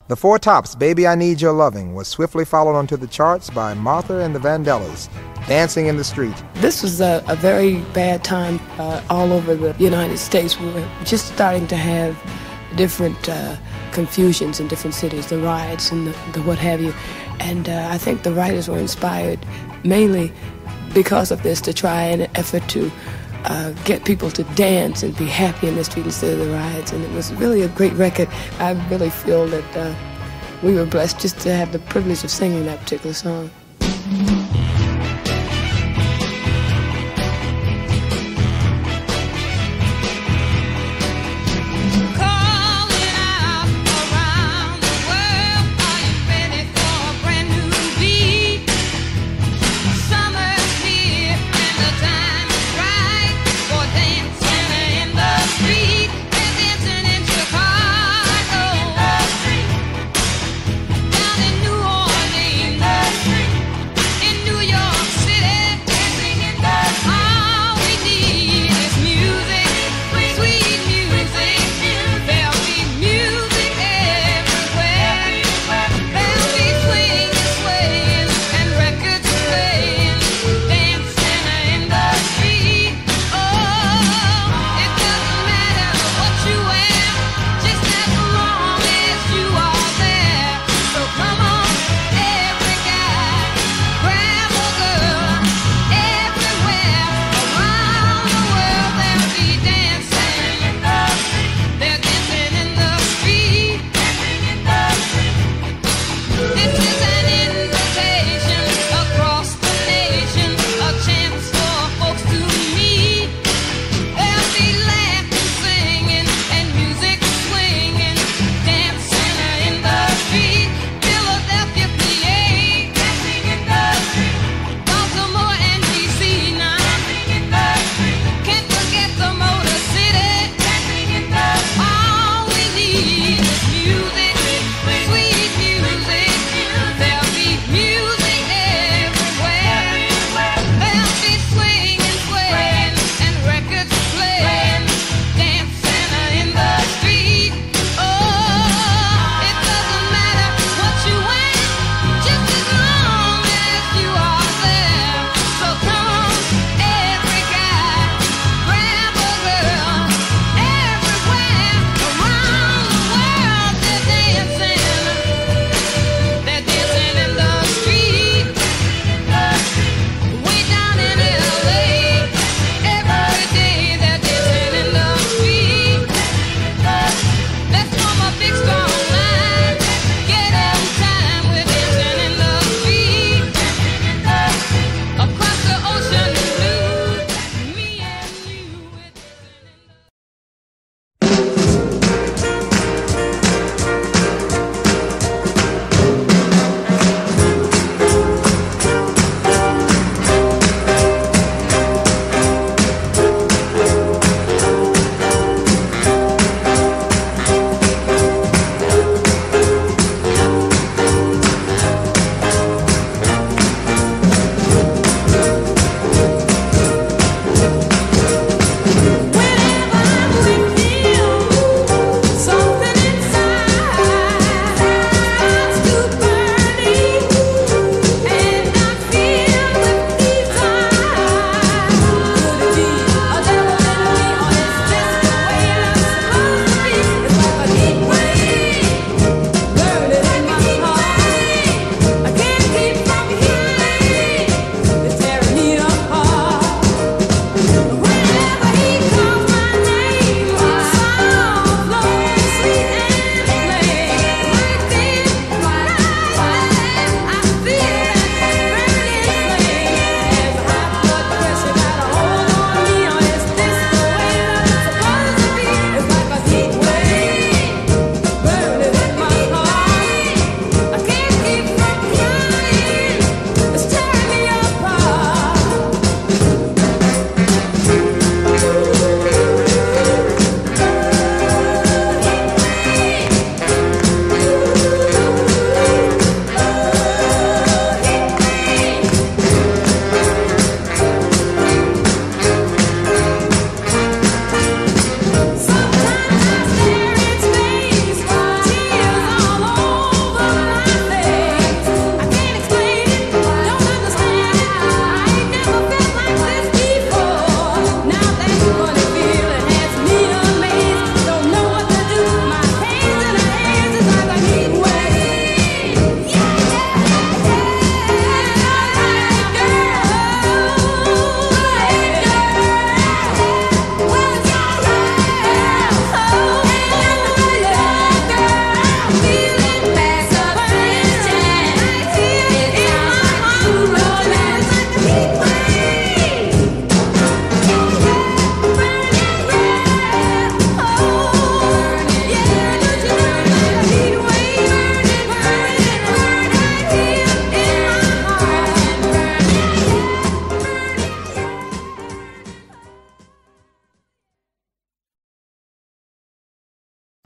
The Four Tops' Baby I Need Your Loving was swiftly followed onto the charts by Martha and the Vandellas, Dancing in the Street. This was a very bad time all over the United States. We were just starting to have different confusions in different cities, the riots and the what have you. And I think the writers were inspired mainly because of this to try an effort to get people to dance and be happy in the street instead of the riots. And it was really a great record. I really feel that we were blessed just to have the privilege of singing that particular song. Down in New Orleans,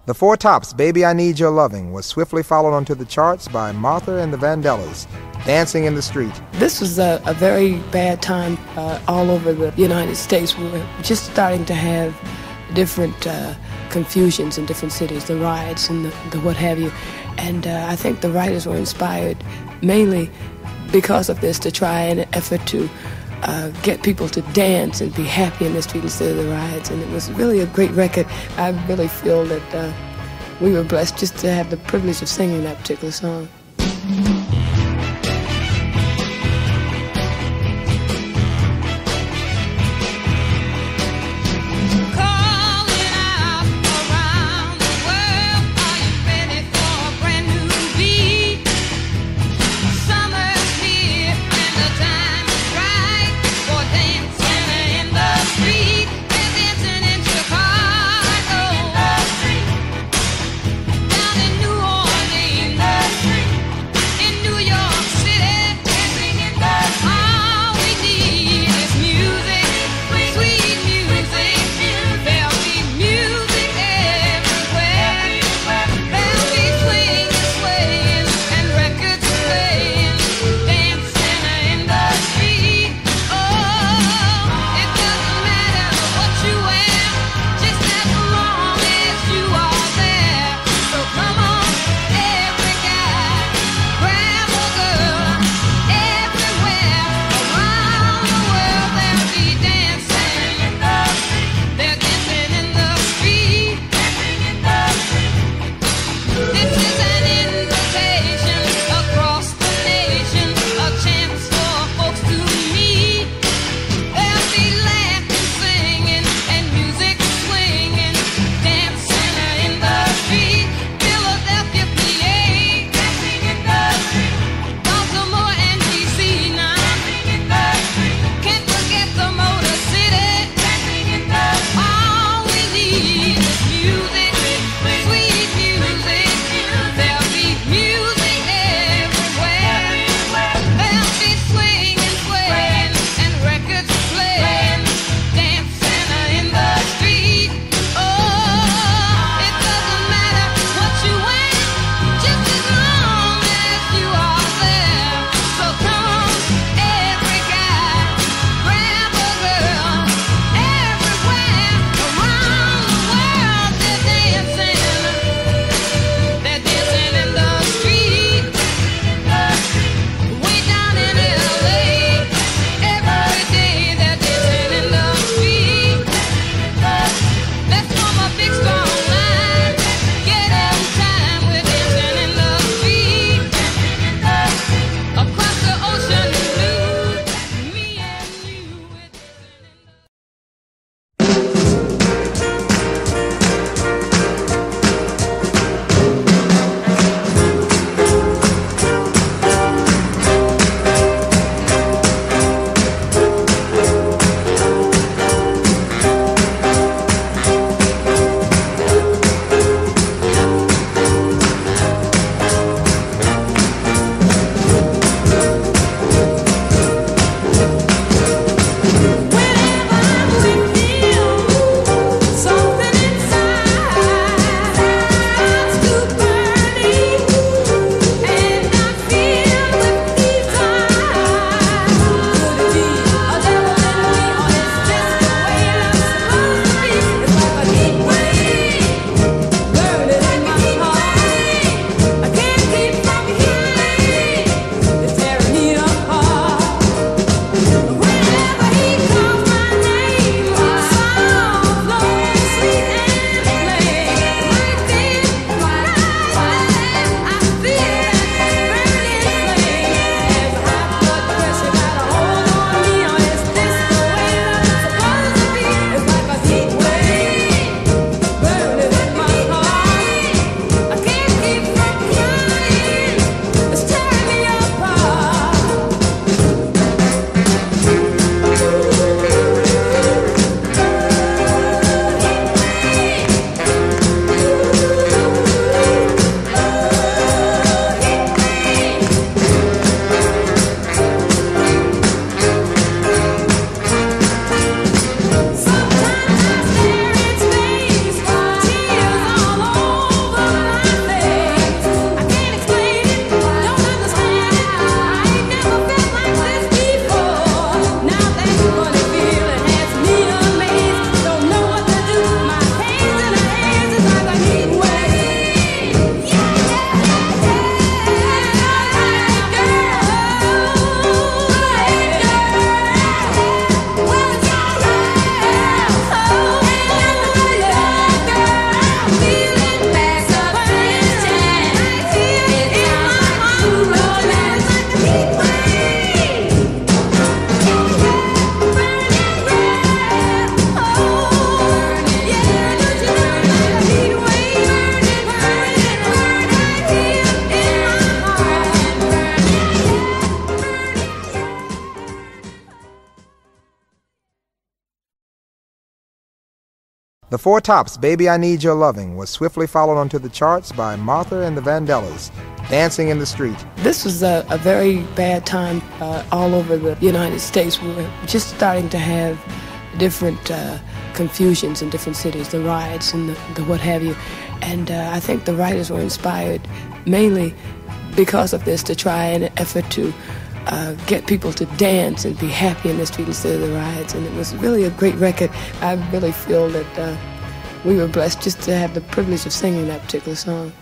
The Four Tops' Baby I Need Your Loving was swiftly followed onto the charts by Martha and the Vandellas, Dancing in the Street. This was a very bad time all over the United States. We were just starting to have different confusions in different cities, the riots and the what have you. And I think the writers were inspired mainly because of this to try an effort to get people to dance and be happy in the street instead of the riots. And it was really a great record. I really feel that we were blessed just to have the privilege of singing that particular song. Down in New Orleans, The Four Tops' Baby I Need Your Loving was swiftly followed onto the charts by Martha and the Vandellas, Dancing in the Street. This was a very bad time all over the United States. We were just starting to have different confusions in different cities, the riots and the what have you. And I think the writers were inspired mainly because of this to try an effort to get people to dance and be happy in the street instead of the riots. And it was really a great record. I really feel that we were blessed just to have the privilege of singing that particular song.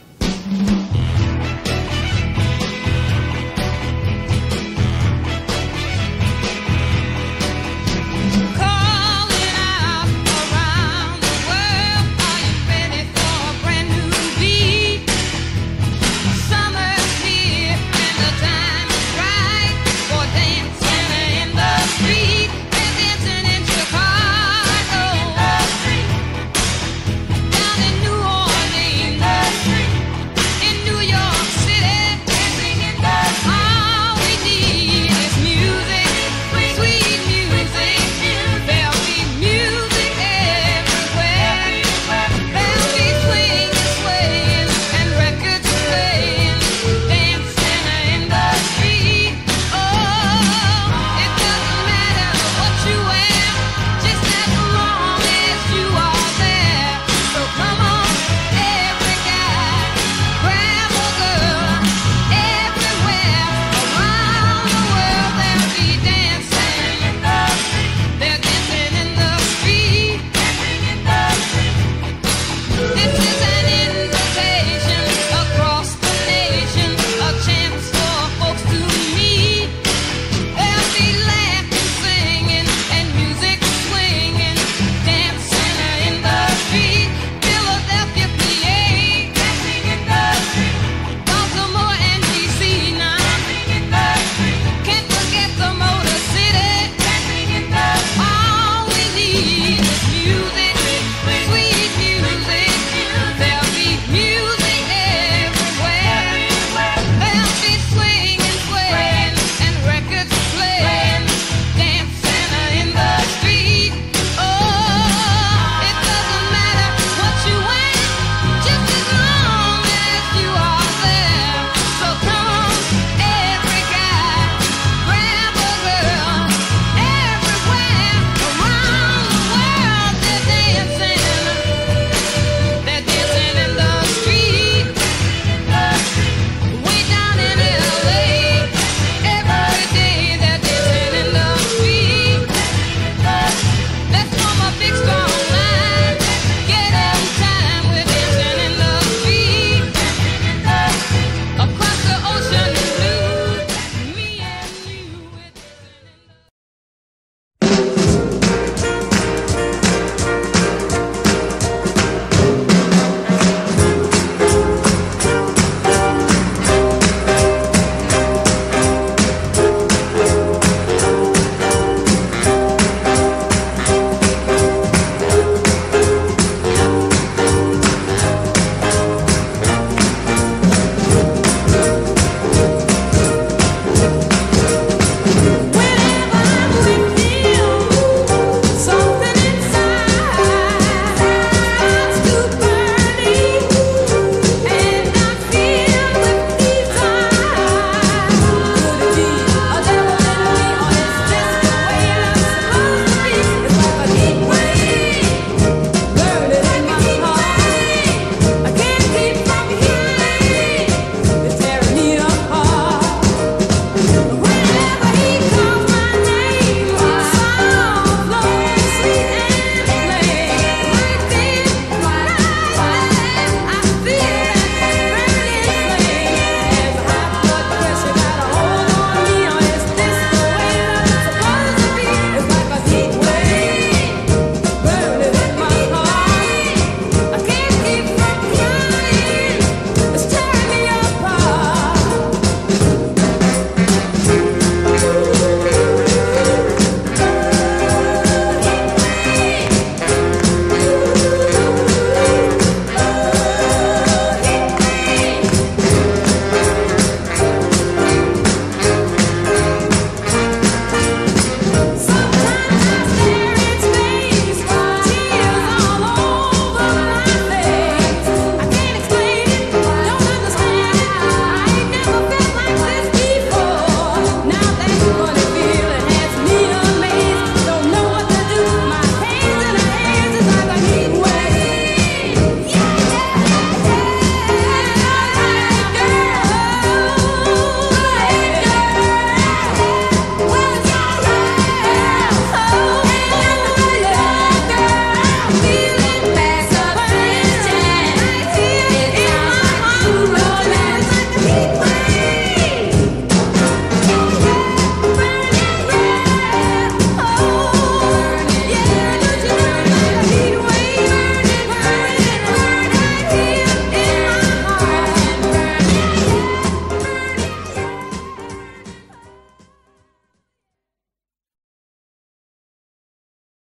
Down in New Orleans,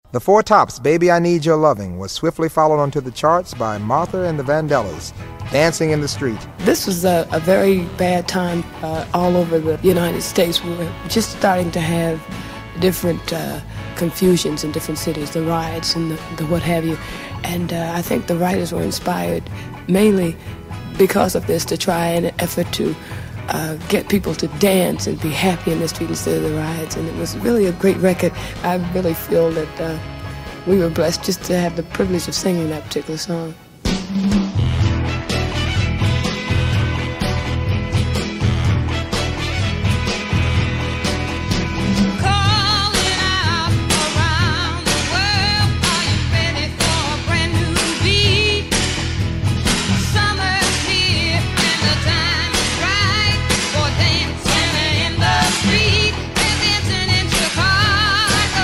The Four Tops' Baby I Need Your Loving was swiftly followed onto the charts by Martha and the Vandellas, Dancing in the Street. This was a very bad time all over the United States. We were just starting to have different confusions in different cities, the riots and the what have you. And I think the writers were inspired mainly because of this to try an effort to get people to dance and be happy in the street instead of the riots. And it was really a great record. I really feel that we were blessed just to have the privilege of singing that particular song.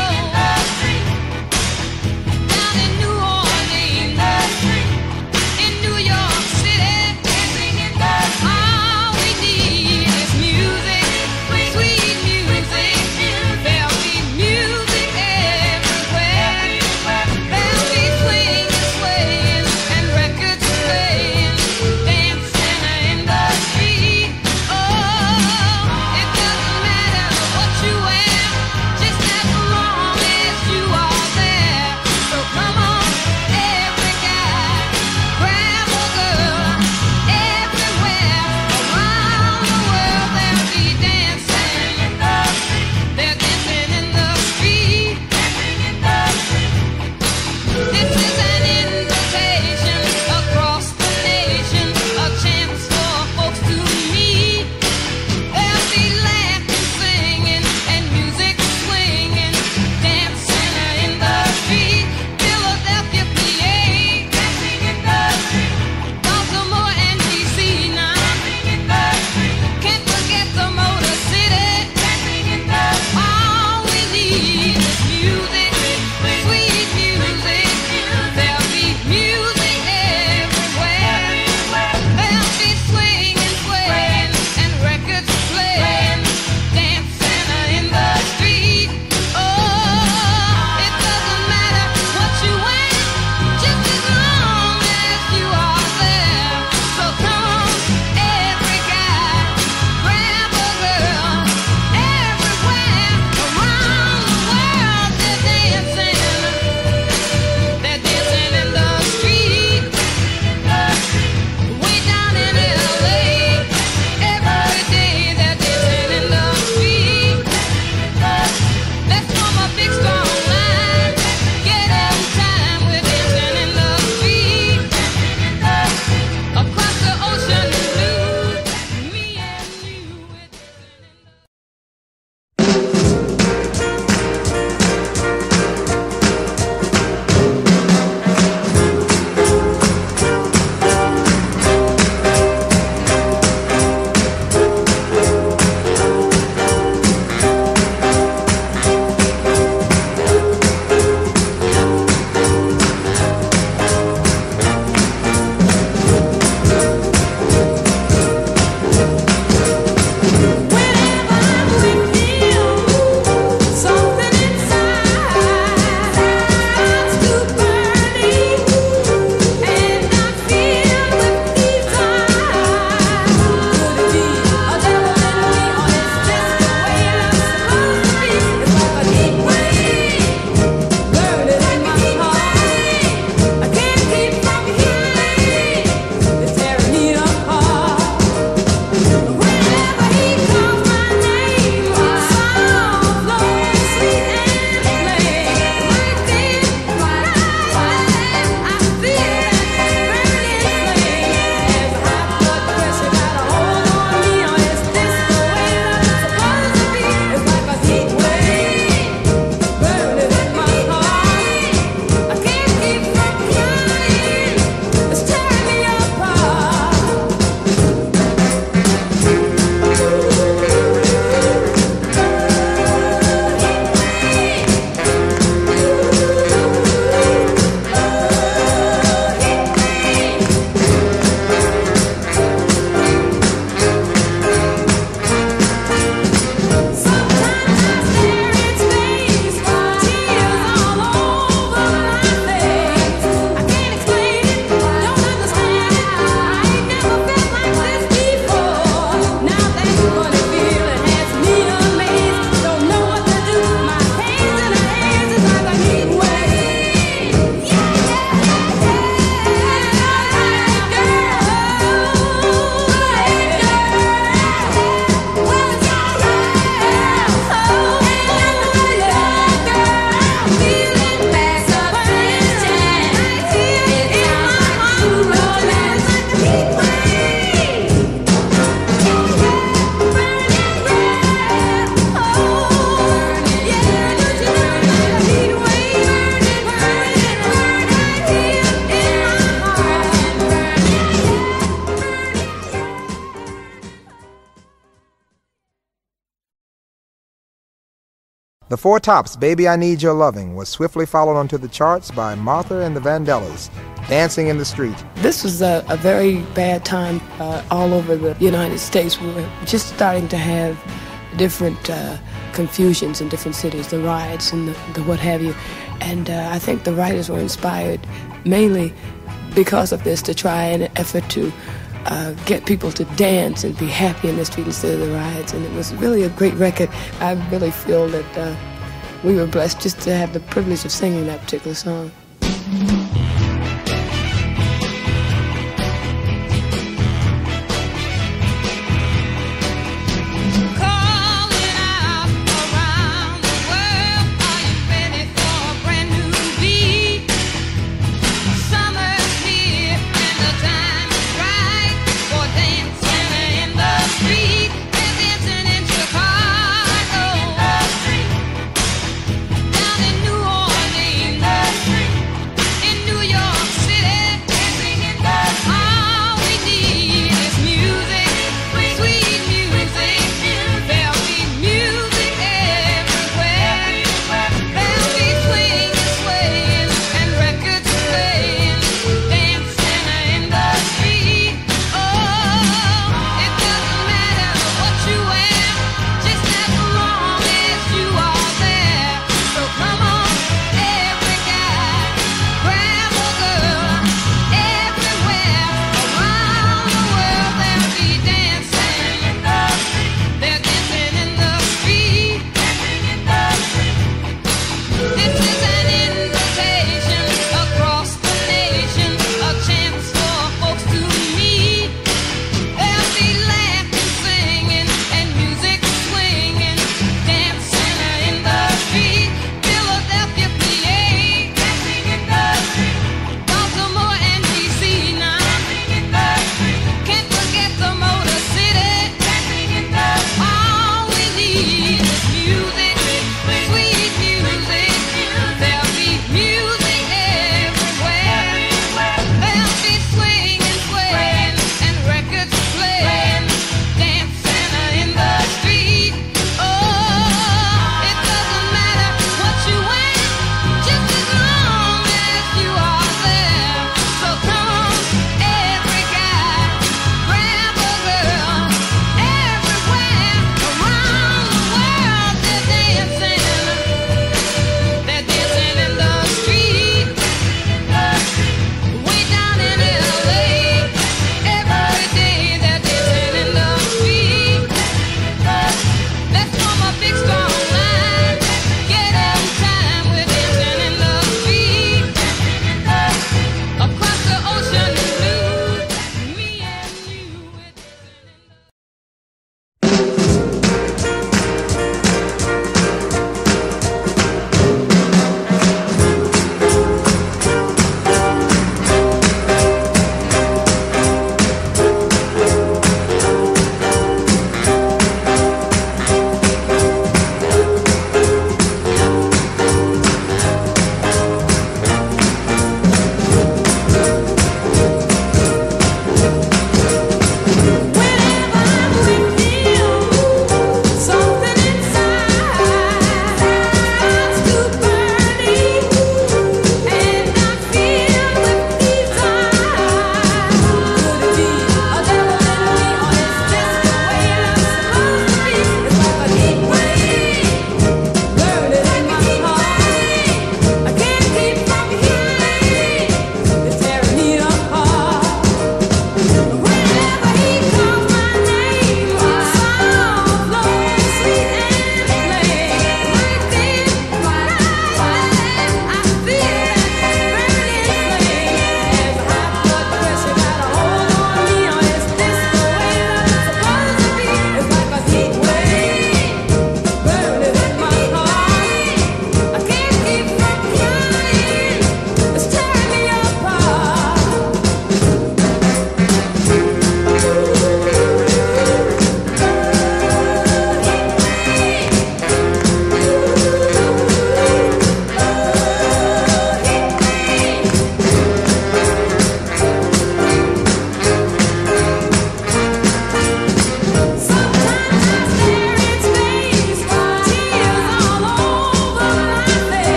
In The Four Tops' Baby I Need Your Loving was swiftly followed onto the charts by Martha and the Vandellas, Dancing in the Street. This was a very bad time all over the United States. We were just starting to have different confusions in different cities, the riots and the what have you. And I think the writers were inspired mainly because of this to try an effort to get people to dance and be happy in the street instead of the riots. And it was really a great record. I really feel that we were blessed just to have the privilege of singing that particular song. Down in New Orleans,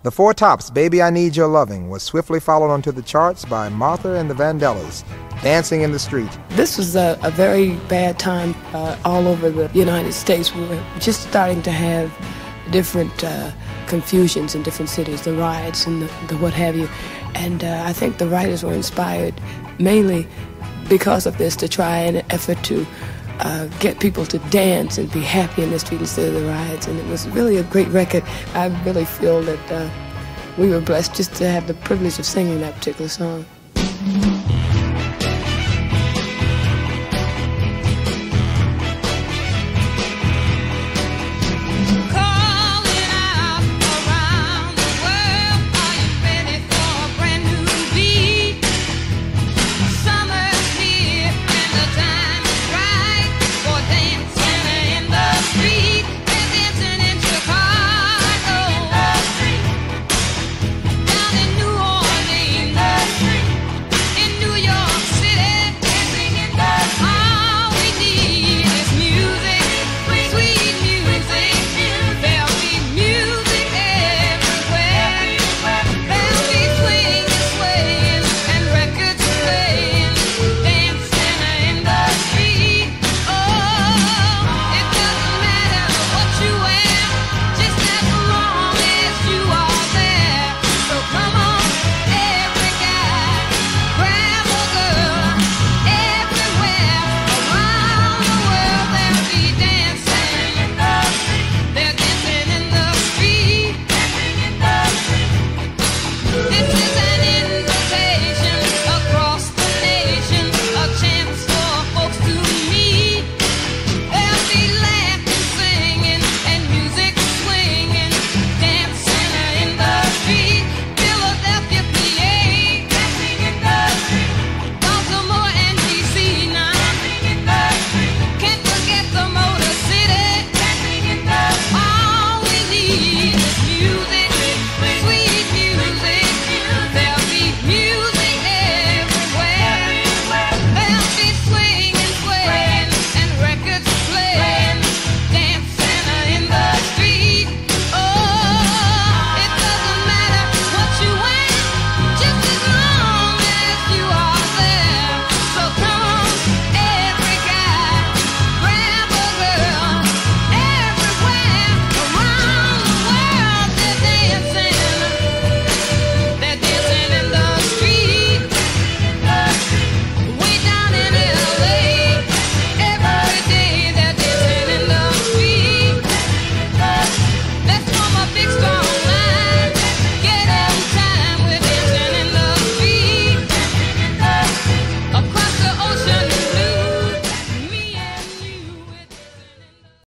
The Four Tops' Baby I Need Your Loving was swiftly followed onto the charts by Martha and the Vandellas, Dancing in the Street. This was a very bad time all over the United States. We were just starting to have different confusions in different cities, the riots and the what have you. And I think the writers were inspired mainly because of this to try an effort to get people to dance and be happy in the street instead of the riots. And it was really a great record. I really feel that we were blessed just to have the privilege of singing that particular song.